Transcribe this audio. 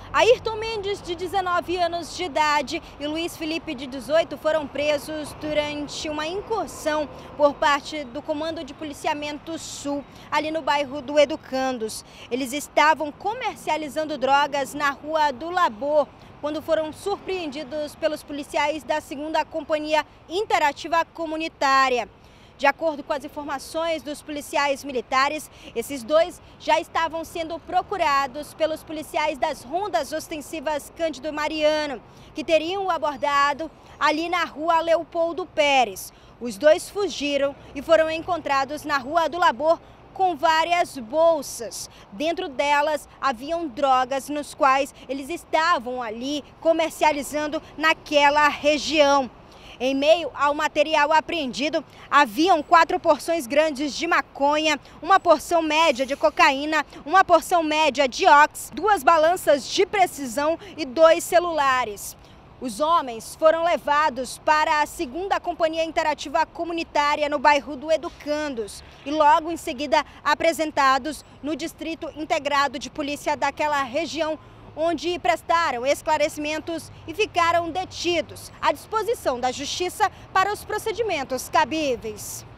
Ayrton Mendes, de 19 anos de idade, e Luiz Felipe, de 18, foram presos durante uma incursão por parte do Comando de Policiamento Sul, ali no bairro do Educandos. Eles estavam comercializando drogas na Rua do Labor, quando foram surpreendidos pelos policiais da 2ª Companhia Interativa Comunitária. De acordo com as informações dos policiais militares, esses dois já estavam sendo procurados pelos policiais das Rondas Ostensivas Cândido Mariano, que teriam o abordado ali na Rua Leopoldo Pérez. Os dois fugiram e foram encontrados na Rua do Labor com várias bolsas. Dentro delas haviam drogas nos quais eles estavam ali comercializando naquela região. Em meio ao material apreendido, haviam 4 porções grandes de maconha, uma porção média de cocaína, uma porção média de ox, 2 balanças de precisão e 2 celulares. Os homens foram levados para a 2ª Companhia Interativa Comunitária no bairro do Educandos e logo em seguida apresentados no Distrito Integrado de Polícia daquela região, onde prestaram esclarecimentos e ficaram detidos à disposição da Justiça para os procedimentos cabíveis.